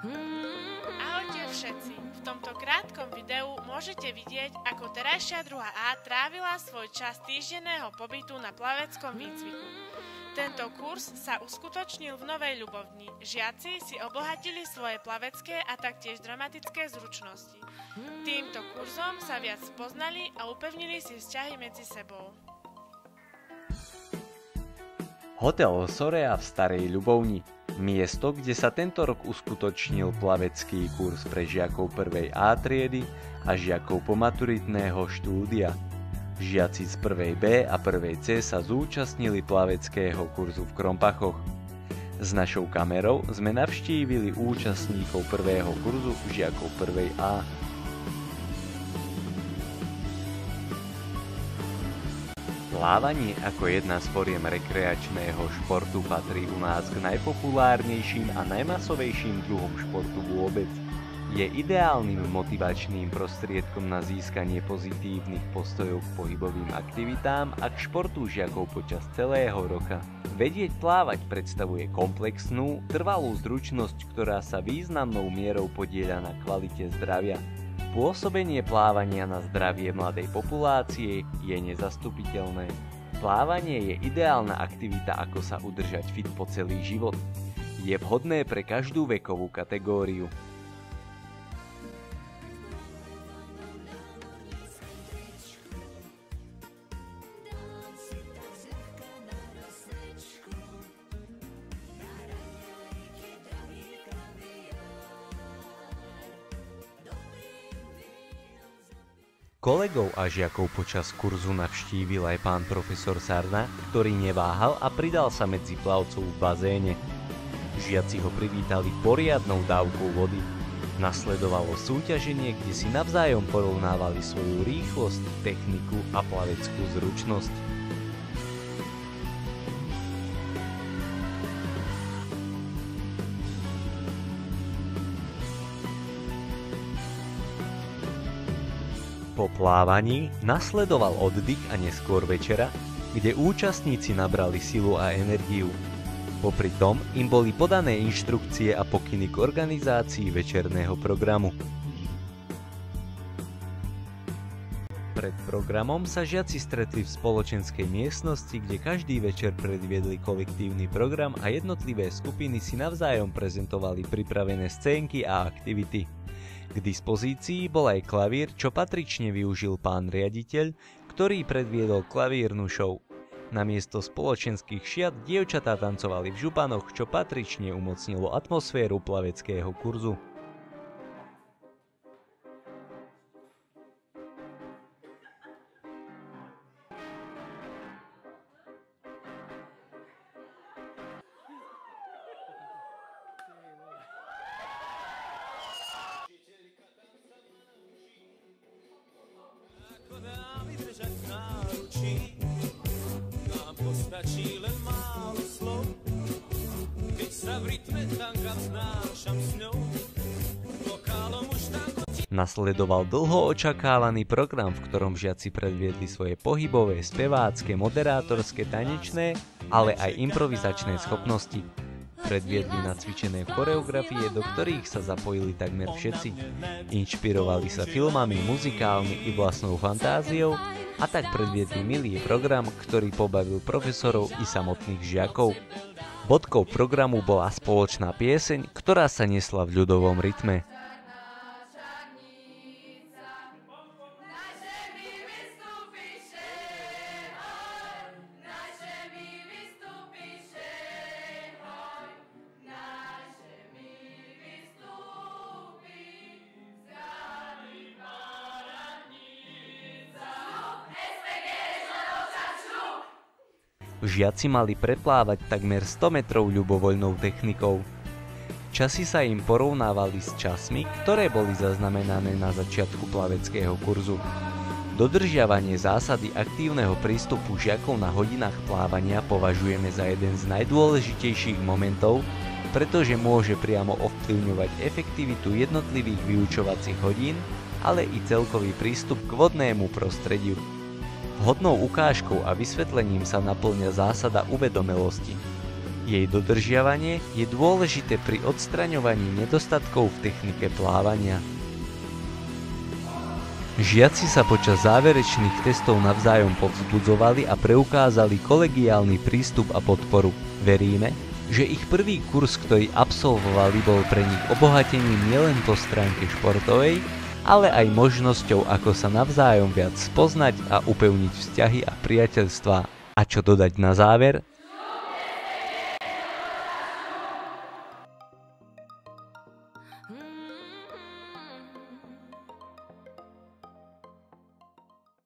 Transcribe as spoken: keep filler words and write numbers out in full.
Ahojte všetci. V tomto krátkom videu môžete vidieť, ako terajšia druhá A trávila svoj čas týždenného pobytu na plaveckom výcviku. Tento kurz sa uskutočnil v Novej Ľubovni. Žiaci si obohatili svoje plavecké a taktiež dramatické zručnosti. Týmto kurzom sa viac spoznali a upevnili si vzťahy medzi sebou. Hotel Sorea v Starej Ľubovni. Miesto, kde sa tento rok uskutočnil plavecký kurz pre žiakov prvej A triedy a žiakov pomaturitného štúdia. Žiaci z prvej B a prvej C sa zúčastnili plaveckého kurzu v Krompachoch. S našou kamerou sme navštívili účastníkov prvého kurzu žiakov prvej A. Plávanie ako jedna z foriem rekreačného športu patrí u nás k najpopulárnejším a najmasovejším druhom športu vôbec. Je ideálnym motivačným prostriedkom na získanie pozitívnych postojov k pohybovým aktivitám a k športu žiakov počas celého roka. Vedieť plávať predstavuje komplexnú, trvalú zručnosť, ktorá sa významnou mierou podieľa na kvalite zdravia. Pôsobenie plávania na zdravie mladej populácie je nezastupiteľné. Plávanie je ideálna aktivita, ako sa udržať fit po celý život. Je vhodné pre každú vekovú kategóriu. Kolegov a žiakov počas kurzu navštívil aj pán profesor Sarna, ktorý neváhal a pridal sa medzi plavcov v bazéne. Žiaci ho privítali poriadnou dávkou vody. Nasledovalo súťaženie, kde si navzájom porovnávali svoju rýchlosť, techniku a plaveckú zručnosť. Po plávaní nasledoval oddych a neskôr večera, kde účastníci nabrali silu a energiu. Popri tom im boli podané inštrukcie a pokyny k organizácii večerného programu. Pred programom sa žiaci stretli v spoločenskej miestnosti, kde každý večer predviedli kolektívny program a jednotlivé skupiny si navzájom prezentovali pripravené scénky a aktivity. K dispozícii bol aj klavír, čo patrične využil pán riaditeľ, ktorý predviedol klavírnu show. Namiesto spoločenských šiat dievčatá tancovali v županoch, čo patrične umocnilo atmosféru plaveckého kurzu. Nasledoval dlho očakávaný program, v ktorom žiaci predviedli svoje pohybové, spevácké, moderátorské, tanečné, ale aj improvizačné schopnosti. Predviedli nacvičené choreografie, do ktorých sa zapojili takmer všetci. Inšpirovali sa filmami, muzikálmi i vlastnou fantáziou a tak predviedli milý program, ktorý pobavil profesorov i samotných žiakov. Bodkou programu bola spoločná pieseň, ktorá sa nesla v ľudovom rytme. Žiaci mali preplávať takmer sto metrov ľubovoľnou technikou. Časy sa im porovnávali s časmi, ktoré boli zaznamenané na začiatku plaveckého kurzu. Dodržiavanie zásady aktívneho prístupu žiakov na hodinách plávania považujeme za jeden z najdôležitejších momentov, pretože môže priamo ovplyvňovať efektivitu jednotlivých vyučovacích hodín, ale i celkový prístup k vodnému prostrediu. Vhodnou ukážkou a vysvetlením sa naplňa zásada uvedomelosti. Jej dodržiavanie je dôležité pri odstraňovaní nedostatkov v technike plávania. Žiaci sa počas záverečných testov navzájom povzbudzovali a preukázali kolegiálny prístup a podporu. Veríme, že ich prvý kurz, ktorý absolvovali, bol pre nich obohatením nielen po stránke športovej, ale aj možnosťou, ako sa navzájom viac spoznať a upevniť vzťahy a priateľstvá. A čo dodať na záver?